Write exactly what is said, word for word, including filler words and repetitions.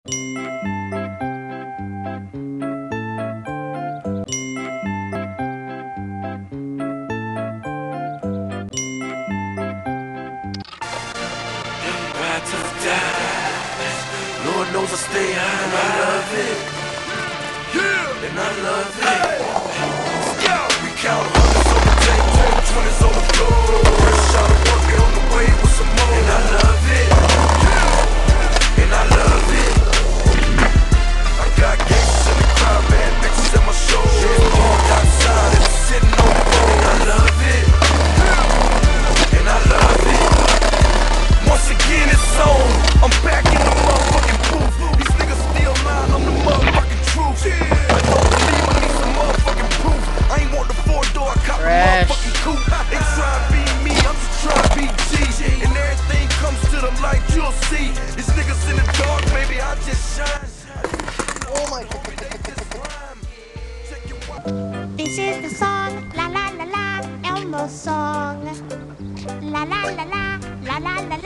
Ride to the die. Lord knows I stay high and I love it. Yeah, and I love it. Hey. We count hundreds on the tape, twenties on the floor. Fresh out of working on the way with some more. And I love it. Yeah, and I love it. I got gangsters in the crowd, man, bitches at my show. Shit parked outside and I'm sitting on the road. And I love it. Yeah, and I love it. Once again it's on, I'm back in the motherfucking booth. These niggas still lying on the motherfucking truth. I don't believe I need some motherfucking proof. I ain't want the four door, I cop the motherfucking coupe. They try to be me, I'm just trying to be G. And everything comes to the light, you'll see. These niggas in the dark, baby, I just shine. Oh my God. This is the song, la la la la, Elmo's song. La la la la, la la la la.